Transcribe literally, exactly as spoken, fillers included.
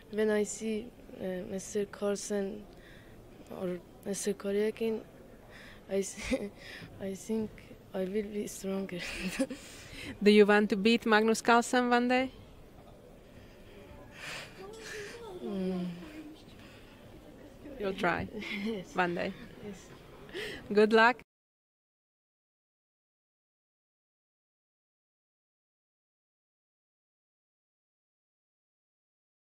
when I see uh, Mister Carlsen or Mister Koryakin, I, I think I will be stronger. Do you want to beat Magnus Carlsen one day? Mm. You'll try Yes. one day. Yes. Good luck.